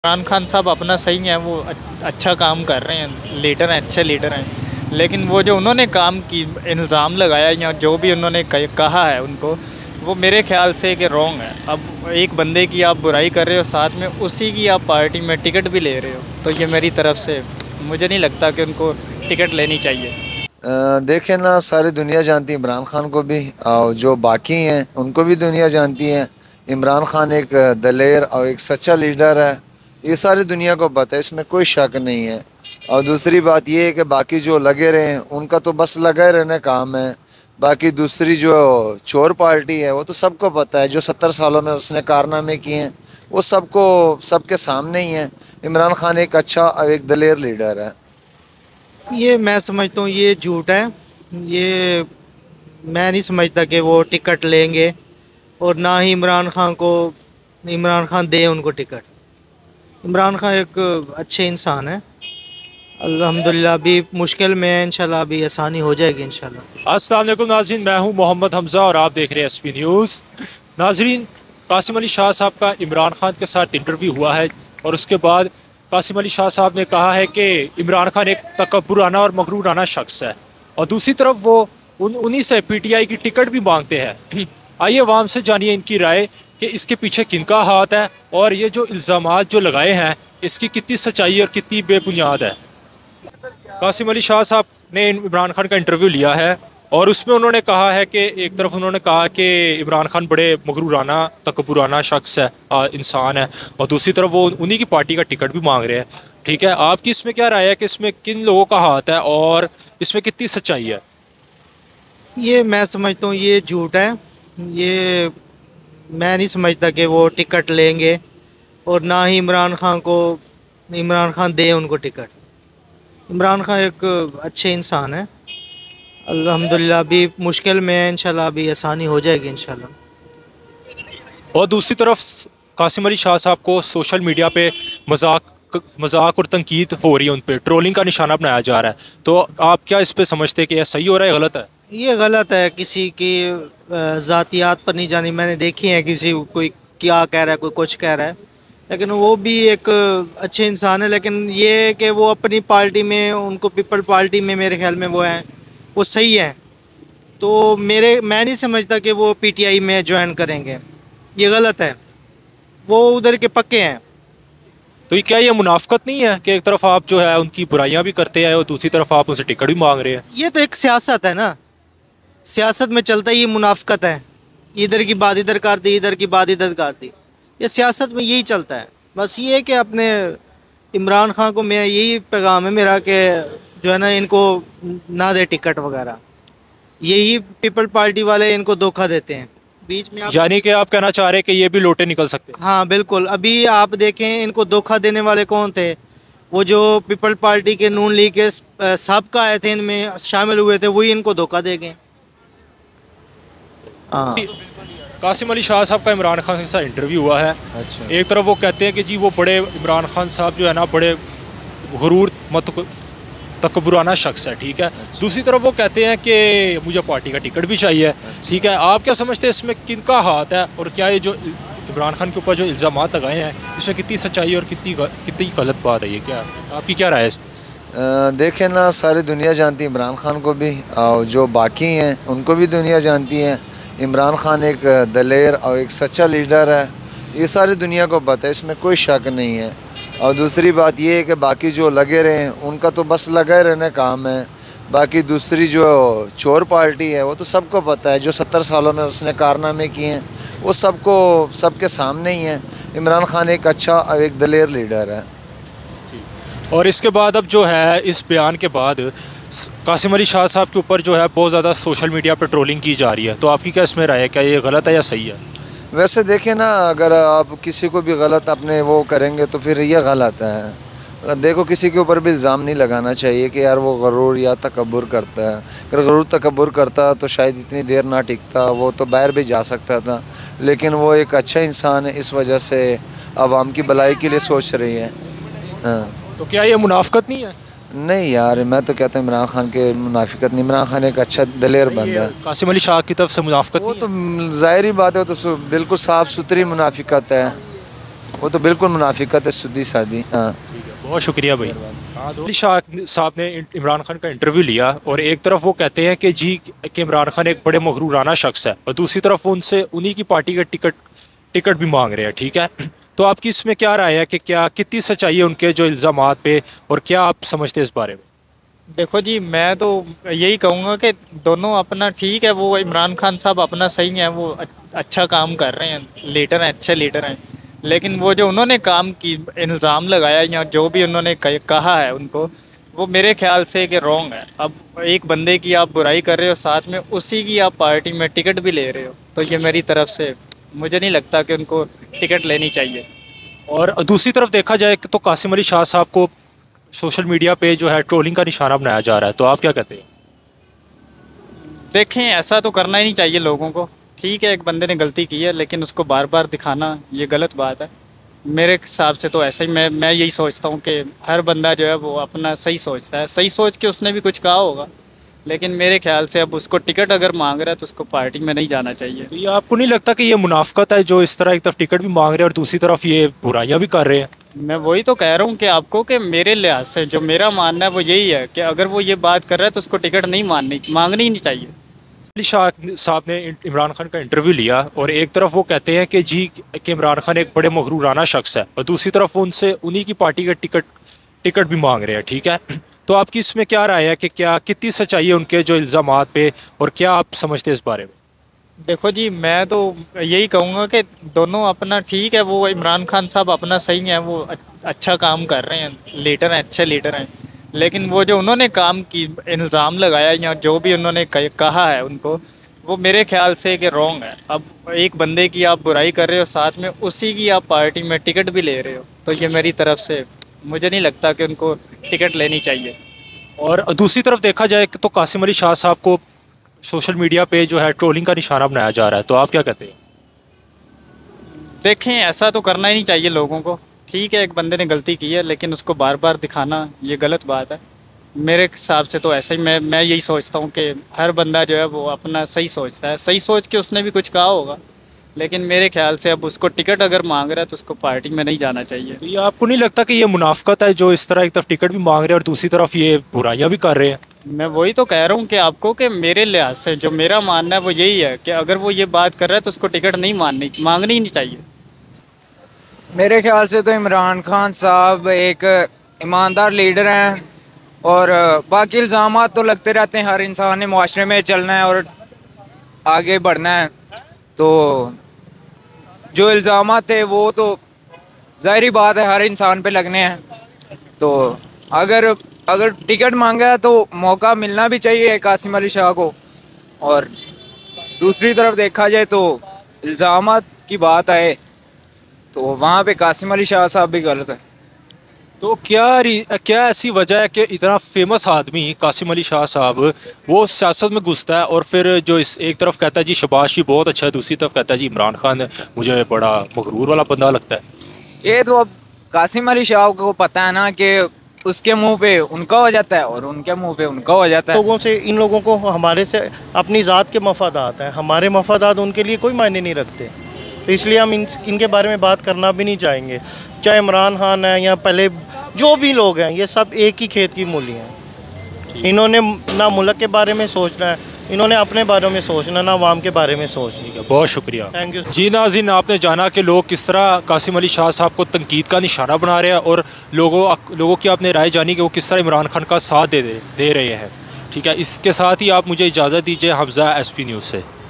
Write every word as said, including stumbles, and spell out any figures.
इमरान खान साहब अपना सही है, वो अच्छा काम कर रहे हैं, लीडर हैं, अच्छे लीडर हैं। लेकिन वो जो उन्होंने काम की इल्ज़ाम लगाया या जो भी उन्होंने कहा है उनको, वो मेरे ख्याल से कि रॉन्ग है। अब एक बंदे की आप बुराई कर रहे हो, साथ में उसी की आप पार्टी में टिकट भी ले रहे हो, तो ये मेरी तरफ से मुझे नहीं लगता कि उनको टिकट लेनी चाहिए। देखें ना, सारी दुनिया जानती है इमरान खान को भी, और जो बाकी हैं उनको भी दुनिया जानती है। इमरान खान एक दलेर और एक सच्चा लीडर है, ये सारी दुनिया को पता है, इसमें कोई शक नहीं है। और दूसरी बात ये है कि बाकी जो लगे रहे हैं उनका तो बस लगे रहने काम है। बाकी दूसरी जो चोर पार्टी है वो तो सबको पता है, जो सत्तर सालों में उसने कारनामे किए हैं वो सबको सबके सामने ही है। इमरान खान एक अच्छा और एक दलेर लीडर है। ये मैं समझता हूँ ये झूठ है। ये मैं नहीं समझता कि वो टिकट लेंगे, और ना ही इमरान खान को इमरान खान दे उनको टिकट। इमरान खान एक अच्छे इंसान है, अल्हम्दुलिल्लाह। अभी मुश्किल में है, इंशाल्लाह अभी आसानी हो जाएगी इंशाल्लाह। अस्सलाम वालेकुम नाज़रीन, मैं हूं मोहम्मद हमज़ा और आप देख रहे हैं एस पी न्यूज़। नाज़रीन, कासिम अली शाह साहब का इमरान खान के साथ इंटरव्यू हुआ है और उसके बाद कासिम अली शाह साहब ने कहा है कि इमरान खान एक तकब्बुराना और मगरूराना शख्स है, और दूसरी तरफ वो उन उन्हीं से पी टी आई की टिकट भी मांगते हैं। आइए अवाम से जानिए इनकी राय कि इसके पीछे किनका हाथ है और ये जो इल्ज़ामात जो लगाए हैं इसकी कितनी सच्चाई और कितनी बेबुनियाद है। कासिम अली शाह साहब ने इमरान खान का इंटरव्यू लिया है और उसमें उन्होंने कहा है कि एक तरफ उन्होंने कहा कि इमरान खान बड़े मगरूराना तकब्बुराना शख्स है, आ, इंसान है, और दूसरी तरफ वो उन्हीं की पार्टी का टिकट भी मांग रहे हैं। ठीक है, आपकी इसमें क्या राय है कि इसमें किन लोगों का हाथ है और इसमें कितनी सच्चाई है? ये मैं समझता हूँ ये झूठ है। ये मैं नहीं समझता कि वो टिकट लेंगे, और ना ही इमरान खान को इमरान खान दे उनको टिकट। इमरान खान एक अच्छे इंसान है, अल्हम्दुलिल्लाह। अभी मुश्किल में है, इंशाल्लाह अभी आसानी हो जाएगी इंशाल्लाह। और दूसरी तरफ कासिम अली शाह साहब को सोशल मीडिया पे मजाक मजाक और तनकीद हो रही है, उन पर ट्रोलिंग का निशाना बनाया जा रहा है। तो आप क्या इस पे समझते हैं कि यह सही हो रहा है, गलत है? ये गलत है, किसी की ज़ातियात पर नहीं जानी। मैंने देखी है किसी कोई क्या कह रहा है, कोई कुछ कह रहा है, लेकिन वो भी एक अच्छे इंसान है। लेकिन ये कि वो अपनी पार्टी में, उनको पीपल पार्टी में मेरे ख्याल में वो हैं, वो सही है। तो मेरे मैं नहीं समझता कि वो पीटीआई में ज्वाइन करेंगे, ये गलत है। वो उधर के पक्के हैं। तो ये क्या ये मुनाफकत नहीं है कि एक तरफ आप जो है उनकी बुराइयां भी करते हैं और दूसरी तरफ आप उनसे टिकट भी मांग रहे हैं? ये तो एक सियासत है ना, सियासत में चलता ही मुनाफकत है। इधर की बात इधर कर दी, इधर की बात इधर कर दी, ये सियासत में यही चलता है। बस ये है कि अपने इमरान खान को मैं यही पैगाम है मेरा कि जो है ना, इनको ना दे टिकट वगैरह। यही पीपल पार्टी वाले इनको धोखा देते हैं बीच में। आप यानी कि आप कहना चाह रहे हैं कि ये भी लोटे निकल सकते हैं? हाँ बिल्कुल। अभी आप देखें, इनको धोखा देने वाले कौन थे? वो जो पीपल पार्टी के नून लीग के साबका आए थे, इनमें शामिल हुए थे, वही इनको धोखा दे गए। हाँ, कासिम अली शाह साहब का इमरान खान के साथ इंटरव्यू हुआ है। अच्छा। एक तरफ वो कहते हैं कि जी वो बड़े इमरान खान साहब जो है ना बड़े गुरूर मत तकब्बुराना शख्स है, ठीक है। अच्छा। दूसरी तरफ वो कहते हैं कि मुझे पार्टी का टिकट भी चाहिए। अच्छा। ठीक है, आप क्या समझते हैं इसमें किनका हाथ है, और क्या ये जो इमरान खान के ऊपर जो इल्ज़ामात लगाए हैं इसमें कितनी सच्चाई और कितनी कितनी गलत बात है? ये क्या आपकी क्या राय है इसमें? देखें ना, सारी दुनिया जानती है इमरान खान को भी, और जो बाकी हैं उनको भी दुनिया जानती है। इमरान खान एक दलेर और एक सच्चा लीडर है, ये सारी दुनिया को पता है, इसमें कोई शक नहीं है। और दूसरी बात ये है कि बाकी जो लगे रहे हैं उनका तो बस लगे रहने काम है। बाकी दूसरी जो चोर पार्टी है वो तो सबको पता है, जो सत्तर सालों में उसने कारनामे किए हैं वो सबको सबके सामने ही है। इमरान खान एक अच्छा और एक दलेर लीडर है। और इसके बाद अब जो है इस बयान के बाद कासिम अली शाह साहब के ऊपर जो है बहुत ज़्यादा सोशल मीडिया पर ट्रोलिंग की जा रही है, तो आपकी क्या इसमें राय है, क्या ये गलत है या सही है? वैसे देखें ना, अगर आप किसी को भी गलत अपने वो करेंगे तो फिर ये गलत है। देखो, किसी के ऊपर भी इल्ज़ाम नहीं लगाना चाहिए कि यार वो गरूर या तकब्बुर करता है। अगर गरूर तकब्बुर करता तो शायद इतनी देर ना टिकता, वो तो बाहर भी जा सकता था। लेकिन वो एक अच्छा इंसान है, इस वजह से आवाम की भलाई के लिए सोच रही है। हाँ। तो क्या ये मुनाफकत नहीं है? नहीं यार, मैं तो कहता हूँ इमरान खान के मुनाफिकत नहीं। इमरान खान एक अच्छा दलेर बंदा है। कासिम अली शाह की तरफ से मुनाफिकत वो नहीं तो ज़ाहिरी बात है, वो तो बिल्कुल साफ़ सुथरी मुनाफिकत है। वो तो बिल्कुल मुनाफिकत है, सीधी सादी। हाँ, ठीक है, बहुत शुक्रिया भाई। अली शाह साहब ने इमरान खान का इंटरव्यू लिया और एक तरफ वो कहते हैं कि जी कि इमरान खान एक बड़े मगरूराना शख्स है, और दूसरी तरफ वो उनसे उन्हीं की पार्टी का टिकट टिकट भी मांग रहे हैं। ठीक है, तो आपकी इसमें क्या राय है कि क्या कितनी सच्चाई है उनके जो इल्ज़ामात पे, और क्या आप समझते हैं इस बारे में? देखो जी, मैं तो यही कहूँगा कि दोनों अपना ठीक है, वो इमरान खान साहब अपना सही है, वो अ- अच्छा काम कर रहे हैं, लीडर हैं, अच्छे लीडर हैं। लेकिन वो जो उन्होंने काम की इल्ज़ाम लगाया या जो भी उन्होंने कह- कहा है उनको, वो मेरे ख्याल से कि रॉन्ग है। अब एक बंदे की आप बुराई कर रहे हो, साथ में उसी की आप पार्टी में टिकट भी ले रहे हो, तो ये मेरी तरफ से मुझे नहीं लगता कि उनको टिकट लेनी चाहिए। और दूसरी तरफ देखा जाए तो कासिम अली शाह साहब को सोशल मीडिया पे जो है ट्रोलिंग का निशाना बनाया जा रहा है, तो आप क्या कहते हैं? देखें, ऐसा तो करना ही नहीं चाहिए लोगों को। ठीक है, एक बंदे ने गलती की है, लेकिन उसको बार बार दिखाना ये गलत बात है। मेरे हिसाब से तो ऐसा ही मैं मैं यही सोचता हूँ कि हर बंदा जो है वो अपना सही सोचता है, सही सोच के उसने भी कुछ कहा होगा। लेकिन मेरे ख्याल से अब उसको टिकट अगर मांग रहा है तो उसको पार्टी में नहीं जाना चाहिए। तो ये आपको नहीं लगता कि ये मुनाफकत है, जो इस तरह एक तरफ टिकट भी मांग रहे हैं और दूसरी तरफ ये बुराइयां भी कर रहे हैं? मैं वही तो कह रहा हूँ कि आपको कि मेरे लिहाज से जो मेरा मानना है वो यही है कि अगर वो ये बात कर रहा है तो उसको टिकट नहीं माननी मांगनी ही नहीं चाहिए। अली शाह साहब ने इमरान खान का इंटरव्यू लिया और एक तरफ वो कहते हैं कि जी कि इमरान खान एक बड़े मगरूराना शख्स है, और दूसरी तरफ वो उनसे उन्हीं की पार्टी का टिकट टिकट भी मांग रहे हैं। ठीक है, तो आपकी इसमें क्या राय है कि क्या कितनी सच्चाई है उनके जो इल्ज़ामात पे, और क्या आप समझते हैं इस बारे में? देखो जी, मैं तो यही कहूँगा कि दोनों अपना ठीक है, वो इमरान खान साहब अपना सही है, वो अ- अच्छा काम कर रहे हैं, लीडर हैं, अच्छे लीडर हैं। लेकिन वो जो उन्होंने काम की इल्ज़ाम लगाया या जो भी उन्होंने कह- कहा है उनको, वो मेरे ख्याल से कि रॉन्ग है। अब एक बंदे की आप बुराई कर रहे हो, साथ में उसी की आप पार्टी में टिकट भी ले रहे हो, तो ये मेरी तरफ से मुझे नहीं लगता कि उनको टिकट लेनी चाहिए। और दूसरी तरफ देखा जाए तो कासिम अली शाह साहब को सोशल मीडिया पे जो है ट्रोलिंग का निशाना बनाया जा रहा है, तो आप क्या कहते हैं? देखें, ऐसा तो करना ही नहीं चाहिए लोगों को। ठीक है, एक बंदे ने गलती की है, लेकिन उसको बार बार दिखाना ये गलत बात है। मेरे हिसाब से तो ऐसा ही मैं मैं यही सोचता हूँ कि हर बंदा जो है वो अपना सही सोचता है, सही सोच के उसने भी कुछ कहा होगा। लेकिन मेरे ख्याल से अब उसको टिकट अगर मांग रहा है तो उसको पार्टी में नहीं जाना चाहिए। तो ये आपको नहीं लगता कि ये मुनाफकत है, जो इस तरह एक तरफ टिकट भी मांग रहे हैं और दूसरी तरफ ये बुराइयां भी कर रहे हैं? मैं वही तो कह रहा हूँ कि आपको कि मेरे लिहाज से जो मेरा मानना है वो यही है कि अगर वो ये बात कर रहा है तो उसको टिकट नहीं माननी मांगनी ही नहीं चाहिए। मेरे ख्याल से तो इमरान खान साहब एक ईमानदार लीडर हैं, और बाकी इल्ज़ामात तो लगते रहते हैं। हर इंसान ने मुआशरे में चलना है और आगे बढ़ना है, तो जो इल्ज़ामात थे वो तो ज़ाहिरी बात है हर इंसान पे लगने हैं। तो अगर अगर टिकट मांगा है तो मौका मिलना भी चाहिए कासिम अली शाह को। और दूसरी तरफ देखा जाए तो इल्ज़ामात की बात आए तो वहाँ पे कासिम अली शाह साहब भी गलत है। तो क्या री- क्या ऐसी वजह है कि इतना फेमस आदमी कासिम अली शाह साहब वो सियासत में घुसता है, और फिर जो इस एक तरफ कहता है जी शबाश जी बहुत अच्छा है, दूसरी तरफ कहता है जी इमरान खान मुझे बड़ा मगरूर वाला बंदा लगता है? ये तो अब कासिम अली शाह को पता है ना कि उसके मुंह पे उनका हो जाता है और उनके मुंह पे उनका हो जाता है। लोगों से, इन लोगों को हमारे से अपनी ज़ात के मफादात हैं, हमारे मफादात उनके लिए कोई मायने नहीं रखते। तो इसलिए हम इन इनके बारे में बात करना भी नहीं चाहेंगे। चाहे इमरान खान है या पहले जो भी लोग हैं, ये सब एक ही खेत की मूली हैं। इन्होंने ना मुल्क के बारे में सोचना है, इन्होंने अपने बारे में सोचना, ना आवाम के बारे में सोचना। ठीक है, बहुत शुक्रिया। Thank you. जी नाज़रीन, आपने जाना कि लोग किस तरह कासिम अली शाह साहब को तनकीद का निशाना बना रहे हैं, और लोगों लोगों की आपने राय जानी कि वो किस तरह इमरान खान का साथ दे दे, दे रहे हैं। ठीक है, इसके साथ ही आप मुझे इजाज़त दीजिए हमज़ा एस पी न्यूज़ से।